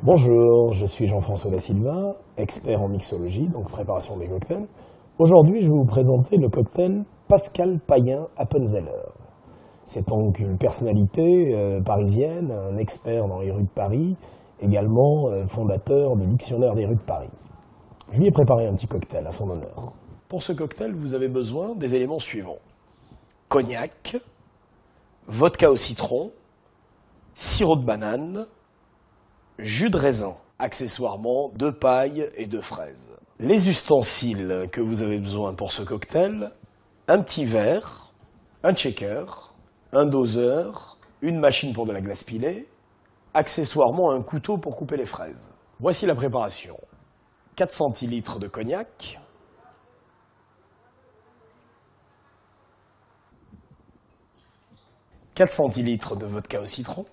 Bonjour, je suis Jean-François Da Silva, expert en mixologie, donc préparation des cocktails. Aujourd'hui, je vais vous présenter le cocktail Pascal Payen Appenzeller. C'est donc une personnalité parisienne, un expert dans les rues de Paris, également fondateur du dictionnaire des rues de Paris. Je lui ai préparé un petit cocktail à son honneur. Pour ce cocktail, vous avez besoin des éléments suivants. Cognac, vodka au citron, sirop de banane, jus de raisin, accessoirement 2 pailles et 2 fraises. Les ustensiles que vous avez besoin pour ce cocktail, un petit verre, un shaker, un doseur, une machine pour de la glace pilée, accessoirement un couteau pour couper les fraises. Voici la préparation. 4 centilitres de cognac, « 4 centilitres de vodka au citron,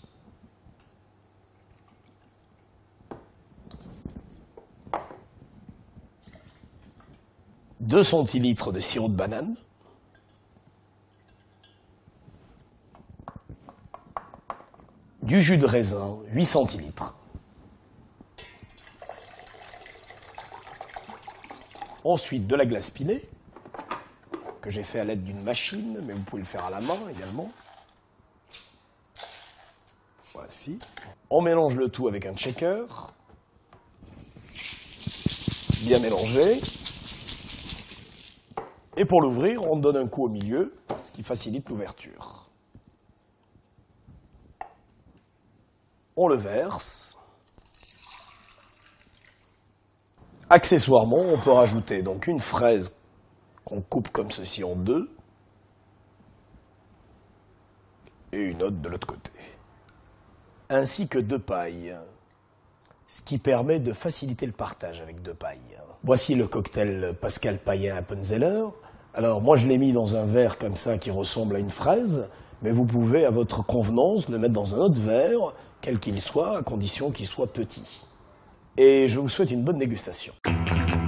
2 centilitres de sirop de banane, du jus de raisin, 8 centilitres. Ensuite, de la glace pilée, que j'ai fait à l'aide d'une machine, mais vous pouvez le faire à la main également. Voici. On mélange le tout avec un shaker, bien mélangé. Et pour l'ouvrir, on donne un coup au milieu, ce qui facilite l'ouverture. On le verse. Accessoirement, on peut rajouter donc une fraise qu'on coupe comme ceci en 2 et une autre de l'autre côté, ainsi que 2 pailles, ce qui permet de faciliter le partage avec 2 pailles. Voici le cocktail Pascal Payen Appenzeller. Alors moi je l'ai mis dans un verre comme ça qui ressemble à une fraise, mais vous pouvez à votre convenance le mettre dans un autre verre, quel qu'il soit, à condition qu'il soit petit. Et je vous souhaite une bonne dégustation.